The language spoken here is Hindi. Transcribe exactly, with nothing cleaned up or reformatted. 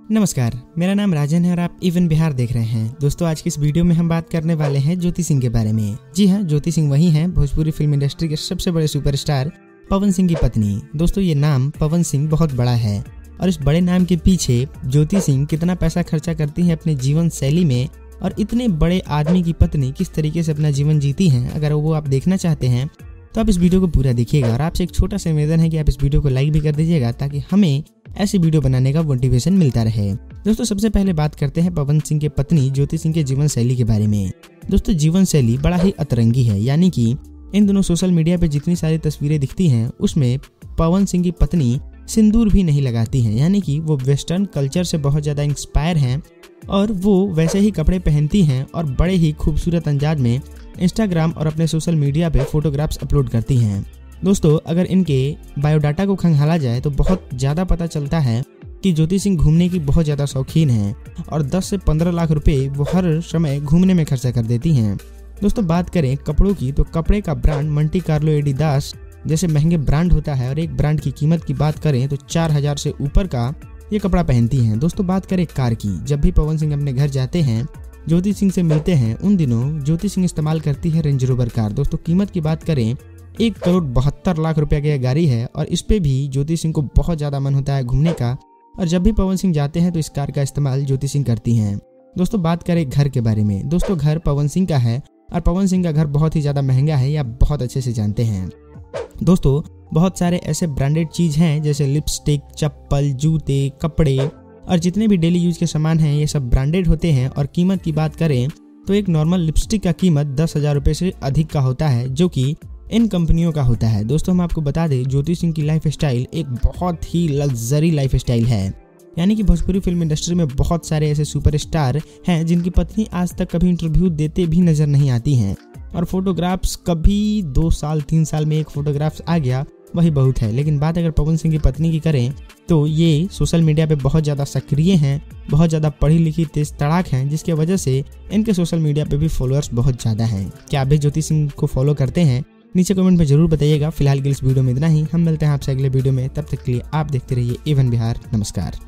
नमस्कार, मेरा नाम राजन है और आप इवन बिहार देख रहे हैं। दोस्तों, आज की इस वीडियो में हम बात करने वाले हैं ज्योति सिंह के बारे में। जी हाँ, ज्योति सिंह वही हैं भोजपुरी फिल्म इंडस्ट्री के सबसे बड़े सुपरस्टार पवन सिंह की पत्नी। दोस्तों, ये नाम पवन सिंह बहुत बड़ा है और इस बड़े नाम के पीछे ज्योति सिंह कितना पैसा खर्चा करती हैं अपने जीवन शैली में, और इतने बड़े आदमी की पत्नी किस तरीके से अपना जीवन जीती हैं, अगर वो आप देखना चाहते हैं तो आप इस वीडियो को पूरा देखिएगा। और आपसे एक छोटा सा निवेदन है कि आप इस वीडियो को लाइक भी कर दीजिएगा ताकि हमें ऐसी वीडियो बनाने का मोटिवेशन मिलता रहे। दोस्तों, सबसे पहले बात करते हैं पवन सिंह के पत्नी ज्योति सिंह के जीवन शैली के बारे में। दोस्तों, जीवन शैली बड़ा ही अतरंगी है, यानी कि इन दोनों सोशल मीडिया पे जितनी सारी तस्वीरें दिखती हैं उसमें पवन सिंह की पत्नी सिंदूर भी नहीं लगाती हैं, यानी कि वो वेस्टर्न कल्चर से बहुत ज़्यादा इंस्पायर हैं और वो वैसे ही कपड़े पहनती हैं और बड़े ही खूबसूरत अंदाज में इंस्टाग्राम और अपने सोशल मीडिया पे फोटोग्राफ्स अपलोड करती हैं। दोस्तों, अगर इनके बायोडाटा को खंगाला जाए तो बहुत ज़्यादा पता चलता है कि ज्योति सिंह घूमने की बहुत ज़्यादा शौकीन हैं और दस से पंद्रह लाख रुपए वो हर समय घूमने में खर्चा कर देती हैं। दोस्तों, बात करें कपड़ों की तो कपड़े का ब्रांड मंटी कार्लो एडिडास जैसे महंगे ब्रांड होता है और एक ब्रांड की कीमत की बात करें तो चार हजार से ऊपर का ये कपड़ा पहनती हैं। दोस्तों, बात करें कार की, जब भी पवन सिंह अपने घर जाते हैं ज्योति सिंह से मिलते हैं, उन दिनों ज्योति सिंह इस्तेमाल करती है रेंज रोवर कार। दोस्तों, कीमत की बात करें एक करोड़ बहत्तर लाख रुपए की गाड़ी है और इस पे भी ज्योति सिंह को बहुत ज़्यादा मन होता है घूमने का, और जब भी पवन सिंह जाते हैं तो इस कार का इस्तेमाल ज्योति सिंह करती हैं। दोस्तों, बात करें घर के बारे में। दोस्तों, घर पवन सिंह का है और पवन सिंह का घर बहुत ही ज़्यादा महंगा है, या बहुत अच्छे से जानते हैं। दोस्तों, बहुत सारे ऐसे ब्रांडेड चीज़ हैं जैसे लिपस्टिक, चप्पल, जूते, कपड़े और जितने भी डेली यूज के सामान हैं ये सब ब्रांडेड होते हैं। और कीमत की बात करें तो एक नॉर्मल लिपस्टिक का कीमत दस हज़ार रुपये से अधिक का होता है, जो कि इन कंपनियों का होता है। दोस्तों, हम आपको बता दें ज्योति सिंह की लाइफ स्टाइल एक बहुत ही लग्जरी लाइफ स्टाइल है, यानी कि भोजपुरी फिल्म इंडस्ट्री में बहुत सारे ऐसे सुपरस्टार हैं जिनकी पत्नी आज तक कभी इंटरव्यू देते भी नजर नहीं आती हैं, और फोटोग्राफ्स कभी दो साल तीन साल में एक फोटोग्राफ्स आ गया वही बहुत है। लेकिन बात अगर पवन सिंह की पत्नी की करें तो ये सोशल मीडिया पे बहुत ज़्यादा सक्रिय हैं, बहुत ज़्यादा पढ़ी लिखी तेज तड़ाक हैं, जिसके वजह से इनके सोशल मीडिया पे भी फॉलोअर्स बहुत ज़्यादा हैं। क्या आप भी ज्योति सिंह को फॉलो करते हैं? नीचे कमेंट में जरूर बताइएगा। फिलहाल के इस वीडियो में इतना ही, हम मिलते हैं आपसे अगले वीडियो में। तब तक के लिए आप देखते रहिए इवन बिहार। नमस्कार।